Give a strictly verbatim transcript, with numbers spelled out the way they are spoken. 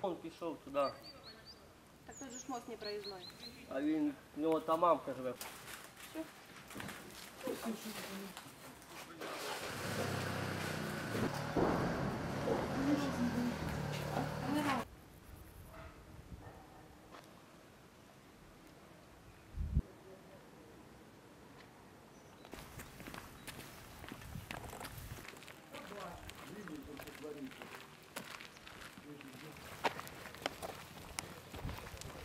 Він пішов туди. Так тут же ж мост не проїзний. А він, в нього там мамка живе. Що?